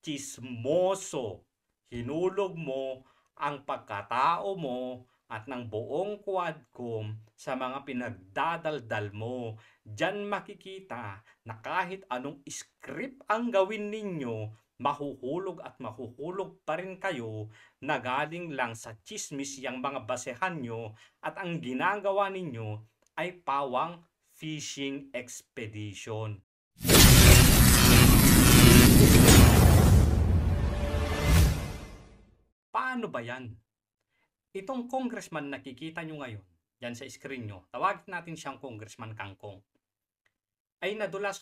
tsismoso. Hinulog mo ang pagkatao mo at ng buong Quadcom sa mga pinagdadaldal mo. Diyan makikita na kahit anong script ang gawin ninyo, mahuhulog at mahuhulog pa rin kayo na galing lang sa chismis yang mga basehan nyo at ang ginagawa ninyo ay pawang fishing expedition. Paano ba yan? Itong congressman nakikita nyo ngayon, yan sa screen nyo, tawagin natin siyang Congressman Kangkong, ay nadulas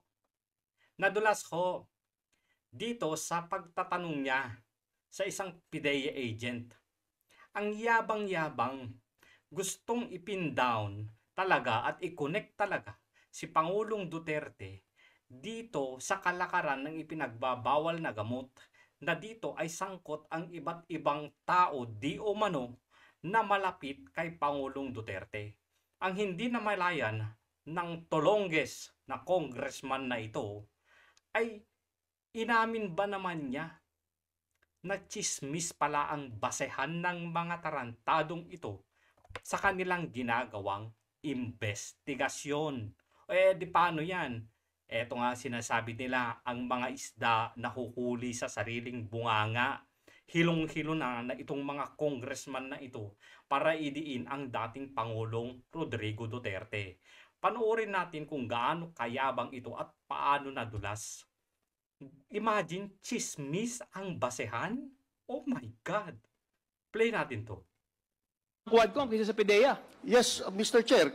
ho dito sa pagtatanong niya sa isang PIDEA agent. Ang yabang-yabang, gustong ipin down talaga at i-connect talaga si Pangulong Duterte dito sa kalakaran ng ipinagbabawal na gamot, na dito ay sangkot ang iba't ibang tao di umano na malapit kay Pangulong Duterte. Ang hindi namalayan ng tolongges na congressman na ito ay inamin ba naman niya na chismis pala ang basehan ng mga tarantadong ito sa kanilang ginagawang investigasyon. Di paano yan? Eto nga sinasabi nila, ang mga isda nahuhuli sa sariling bunganga. Hilong-hilo na itong mga congressman na ito para idiin ang dating Pangulong Rodrigo Duterte. Panoorin natin kung gaano kayabang ito at paano nadulas. Imagine, chismis ang basehan? Oh my God! Play natin to. Quadcom kaysa sa PIDEA. Yes, Mr. Chair.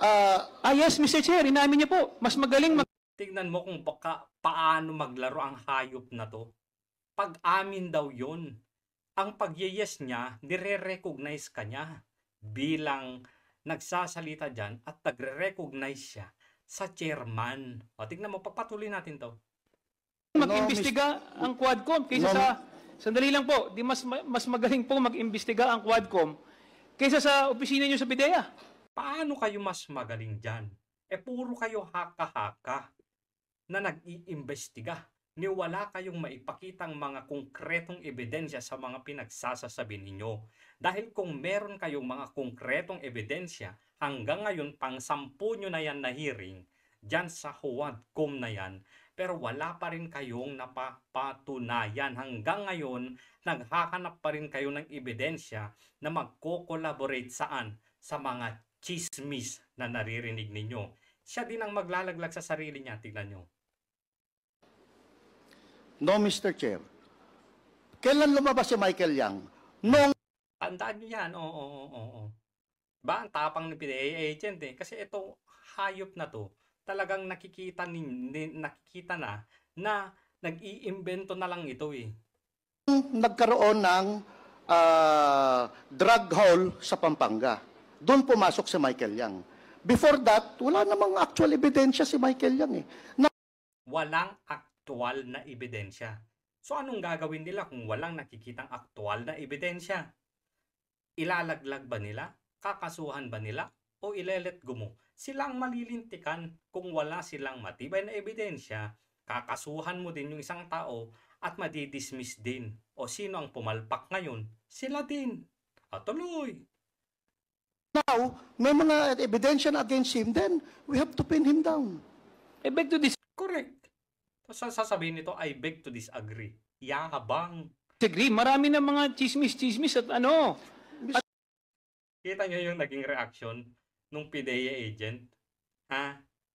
Yes, Mr. Chair, inamin niyo po. Mas magaling Tignan mo kung paano maglaro ang hayop na to. Pag-amin daw yun. Ang pag-yes niya, nire-recognize ka niya bilang nagsasalita dyan at nagre-recognize siya sa chairman. O, tignan mo, papatuloy natin to. mag-imbestiga ang Quadcom kaysa sa... Sandali lang po, di mas magaling po mag-imbestiga ang Quadcom kaysa sa opisina niyo sa PIDEA. Paano kayo mas magaling dyan? Puro kayo haka-haka na nag-iimbestiga. Ni wala kayong maipakitang mga konkretong ebidensya sa mga pinagsasasabi ninyo. Dahil kung meron kayong mga konkretong ebidensya, hanggang ngayon pang 10 nyo na yan na hearing, dyan sa Quadcom na yan, pero wala pa rin kayong napapatunayan. Hanggang ngayon, naghahanap pa rin kayo ng ebidensya na magko-collaborate saan? Sa mga chismis na naririnig ninyo. Siya din ang maglalaglag sa sarili niya. Tignan nyo. No, Mr. Chair. Kailan lumabas si Michael Yang? Nung... Tandaan nyo yan. Oo. Ba, ang tapang ni PIDEA agent eh. Kasi ito, hayop na to, talagang nakikita na nag-iimbento na lang ito eh. Nagkaroon ng drug haul sa Pampanga. Doon pumasok si Michael Yang. Before that, wala namang actual ebidensya si Michael Yang eh. Walang aktual na ebidensya. So anong gagawin nila kung walang nakikitang aktual na ebidensya? Ilalaglag ba nila? Kakasuhan ba nila? O ilelet go mo? Silang malilintikan kung wala silang matibay na ebidensya. Kakasuhan mo din yung isang tao at madidismiss din. O sino ang pumalpak ngayon? Sila din. At tuloy. Now, may mga ebidensya na against him, then we have to pin him down. I beg to Correct. So, sasabihin nito, I beg to disagree. Yahabang. disagree. Marami na mga chismis at ano. Kita nyo yung naging reaction nung PIDEA agent? Ha?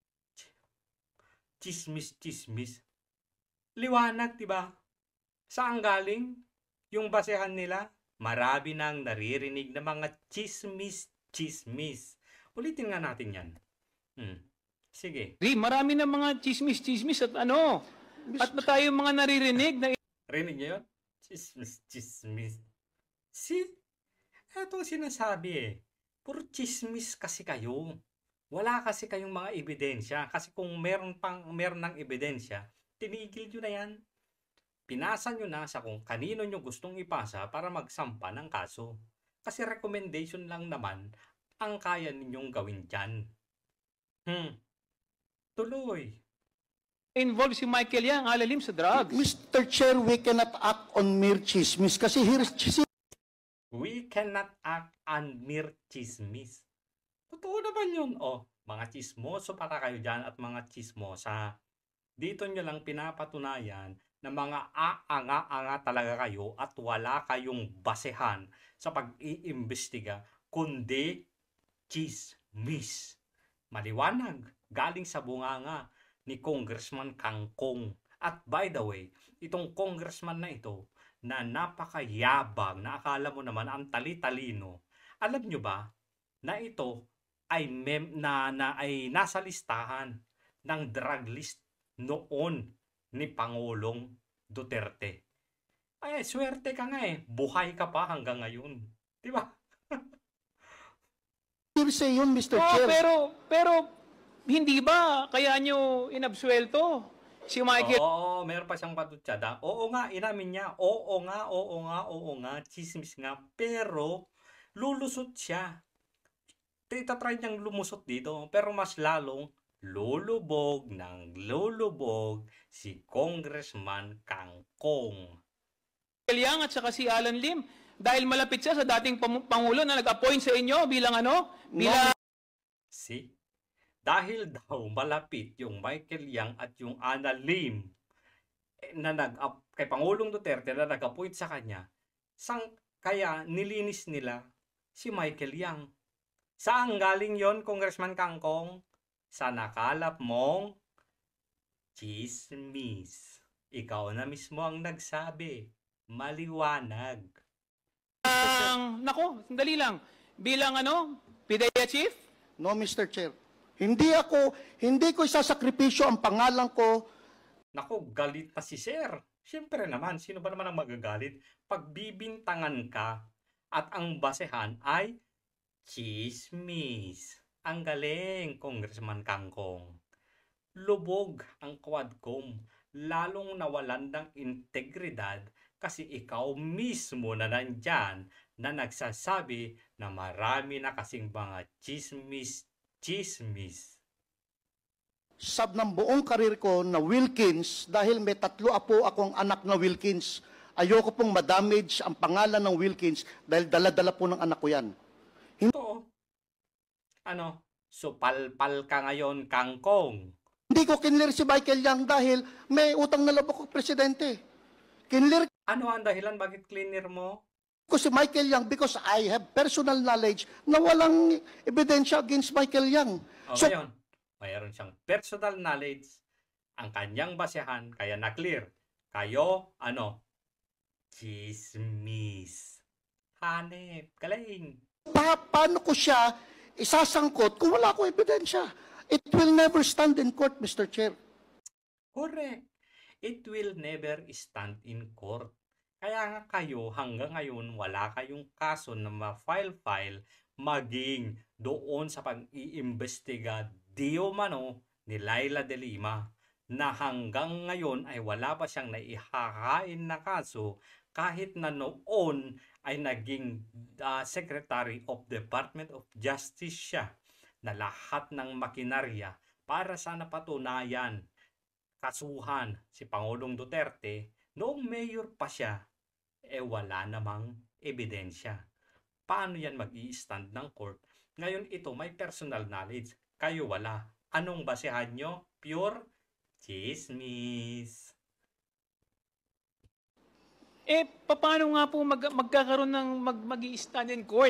Chismis. Liwanag, diba? Saan galing? Yung basehan nila? Marami nang naririnig na mga chismis. Ulitin nga natin yan. Sige. Marami na mga chismis at ano. At na tayo mga naririnig na... Rinig nyo yun? Chismis. See? Etong sinasabi eh. Puro chismis kasi kayo. Wala kasi kayong mga ebidensya. Kasi kung meron ng ebidensya, tinigil nyo na yan. Pinasa nyo na sa kung kanino nyo gustong ipasa para magsampa ng kaso. Kasi recommendation lang naman ang kaya ninyong gawin dyan. Tuloy. involved si Michael Yang, alalim sa drugs. Mr. Chair, we cannot act on mere chismis kasi here's We cannot act on mere chismis. Totoo naman yun. Mga chismoso para kayo dyan at mga chismosa. Dito nyo lang pinapatunayan na mga aanga-anga talaga kayo at wala kayong basehan sa pag-iimbestiga kundi chismis. Maliwanag, galing sa bunganga ni Congressman Kangkong. At by the way, itong congressman na ito na napakayabang, na akala mo naman ang tali-talino. Alam nyo ba na ito ay ay nasa listahan ng drug list noon ni Pangulong Duterte. Ay, swerte ka nga buhay ka pa hanggang ngayon. Di ba? hearsay yun, Mr. Chair. Pero hindi ba kaya nyo inabsuelto si Michael? Oo, meron pa siyang patutsada. Oo nga, inamin niya. Oo nga, chismis nga. Pero, lulusot siya. Itatry niyang lumusot dito. Pero mas lalong lulubog si Congressman Kangkong. Yang at saka si Alan Lim dahil malapit siya sa dating Pangulo na nag-appoint sa inyo bilang Dahil daw malapit yung Michael Yang at yung Ana Lim na kay Pangulong Duterte na nag-appoint sa kanya, kaya nilinis nila si Michael Yang. Saan galing yon, Congressman Kangkong? Sa nakalap mong chismis. Ikaw na mismo ang nagsabi. Maliwanag. Nako, sandali lang. Bilang PIDEA chief? No, Mr. Chair. Hindi ko isasakripisyo ang pangalan ko. Nako, galit na si Sir. Siyempre naman, sino ba naman ang magagalit? Pagbibintangan ka at ang basehan ay chismis. Ang galing, Congressman Kangkong. Lubog ang Quadcom, lalong nawalan ng integridad kasi ikaw mismo na nandyan na nagsasabi na marami na kasing mga chismis. Sab ng buong karir ko na Wilkins, dahil may 3 apo akong anak na Wilkins, ayoko pong madamage ang pangalan ng Wilkins dahil dala-dala po ng anak ko yan. Ito, supalpal ka ngayon, Kangkong. Hindi ko kinlir si Michael Yang dahil may utang na loob ako, Presidente. Kinlir Ano ang dahilan bakit cleaner mo? ko si Michael Yang because I have personal knowledge na walang ebidensya against Michael Yang. Ngayon, mayroon siyang personal knowledge, ang kanyang basehan, kaya na-clear. Kayo, chismis. Hanep, galing. Paano ko siya isasangkot kung wala akong ebidensya? It will never stand in court, Mr. Chair. Correct. It will never stand in court. Kaya nga kayo, hanggang ngayon, wala kayong kaso na ma-file maging doon sa pag-iimbestiga di umano ni Laila de Lima na hanggang ngayon ay wala pa siyang naihakain na kaso kahit na noon ay naging Secretary of Department of Justice siya na lahat ng makinarya para sana patunayan, kasuhan si Pangulong Duterte noong mayor pa siya, wala namang ebidensya. Paano yan mag-i-stand ng court? Ngayon ito may personal knowledge, kayo wala. Anong basehan nyo? Pure chismis. Paano nga po magkakaroon ng mag-i-stand in court?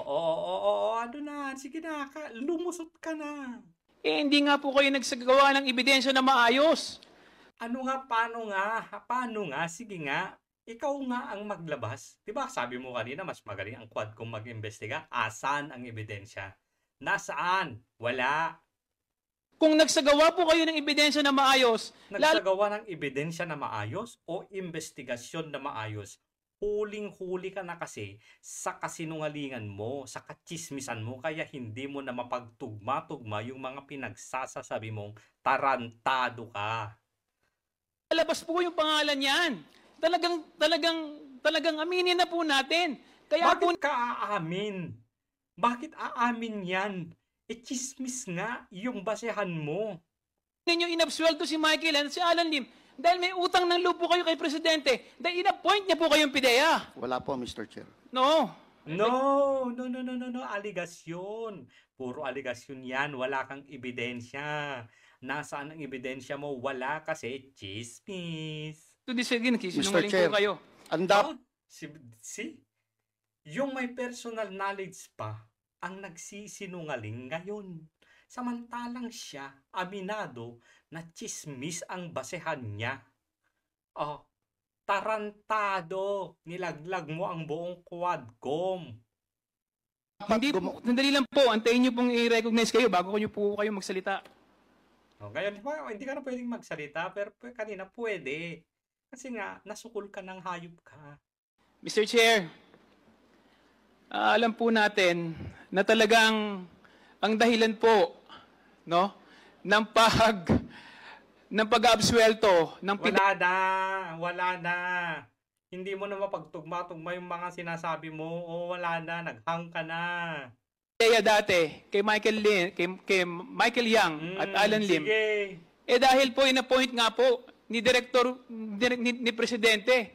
Sige na, lumusot ka na. Hindi nga po kayo nagsagawa ng ebidensya na maayos. Paano nga? Sige nga, ikaw nga ang maglabas. Diba sabi mo kanina, mas magaling ang Quadcom mag-imbestiga? Asan ang ebidensya? Nasaan? Wala. Kung nagsagawa po kayo ng ebidensya na maayos, nagsagawa ng ebidensya na maayos o investigasyon na maayos, huling-huli ka na kasi sa kasinungalingan mo, sa kachismisan mo, kaya hindi mo na mapagtugma-tugma yung mga pinagsasasabi mong tarantado ka. Lalabas po yung pangalan niyan. Talagang aminin na po natin. Kaya Bakit ka aamin? Bakit aamin yan? Chismis nga yung basehan mo. ninyo inabsuelto si Michael at si Alan Lim dahil may utang ng loob po kayo kay Presidente dahil inappoint niya po kayong PIDEA. Wala po, Mr. Chair. No. No. Aligasyon. Puro aligasyon yan. Wala kang ebidensya. Nasaan ang ebidensya mo? Wala kasi chismis. To this again, Mr. sinungaling Chair, po kayo. Anda, See? Yung may personal knowledge pa ang nagsisinungaling ngayon. Samantalang siya, aminado, na chismis ang basehan niya. Oh, tarantado. Nilaglag mo ang buong Quadcom. Hindi, sandali lang po, antayin niyo pong i-recognize kayo bago niyo po kayo magsalita. Oh, ngayon, hindi ka na pwedeng magsalita, pero kanina pwede. Kasi nga, nasukol ka ng hayop ka. Mr. Chair, alam po natin na talagang ang dahilan po, no, ng pag-absuelto ng Wala na. Hindi mo na mapagtugma-tugma yung mga sinasabi mo. O wala na, naghang ka na. PIDEA dati kay Michael Yang at Alan Lim. Sige. Dahil po inappoint nga po ni ni Presidente.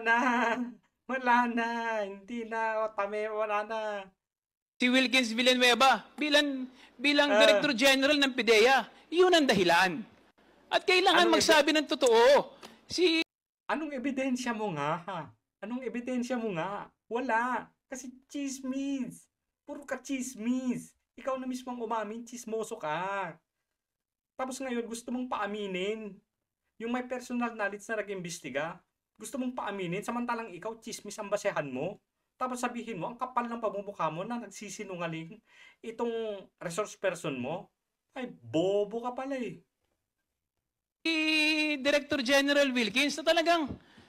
Wala na. Hindi na. Wala na. Si Wilkins Villanueva bilang Director General ng PIDEA. Yun ang dahilan. At kailangan magsabi ng totoo. Anong ebidensya mo nga? Anong ebidensya mo nga? Wala. Kasi chismis. Puro ka chismis. Ikaw na mismo ang umamin, chismoso ka. Tapos ngayon, gusto mong paaminin. Yung may personal knowledge na nag-imbestiga, gusto mong paaminin, samantalang ikaw, chismis ang basehan mo. Tapos sabihin mo, ang kapal ng pagmumukha mo na nagsisinungaling itong resource person mo, ay bobo ka pala eh. Si Director General Wilkins na talagang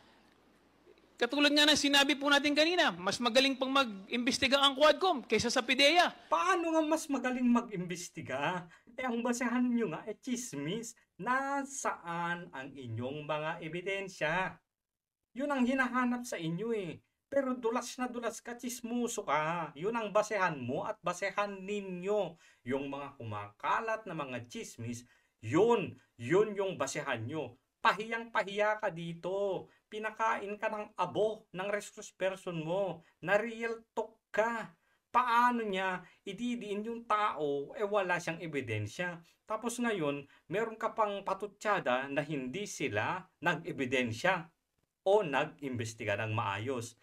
katulad nga ng sinabi po natin kanina, mas magaling pang mag-imbestiga ang Quadcom kaysa sa PIDEA. Paano nga mas magaling mag-imbestiga? Ang basehan nyo nga chismis. Nasaan ang inyong mga ebidensya? Yun ang hinahanap sa inyo eh. Pero dulas na dulas ka, chismoso ka. Yun ang basehan mo at basehan ninyo. Yung mga kumakalat na mga chismis, yun yung basehan nyo. Pahiyang-pahiya ka dito. Pinakain ka ng abo ng resource person mo. Na real talk ka. Paano niya ididiin yung tao, wala siyang ebidensya. Tapos ngayon, meron ka pang patutsada na hindi sila nag-ebidensya o nag-imbestiga ng maayos.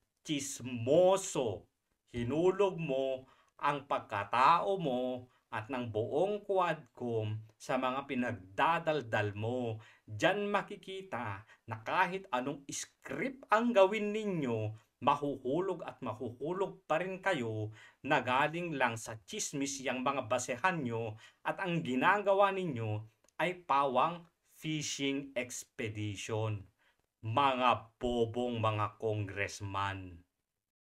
Chismoso. Hinulog mo ang pagkatao mo at ng buong Quadcom sa mga pinagdadaldal mo. Diyan makikita na kahit anong script ang gawin ninyo, mahuhulog at mahuhulog pa rin kayo na galing lang sa chismis yang mga basehan nyo at ang ginagawa ninyo ay pawang fishing expedition. Mga bobong mga congressman.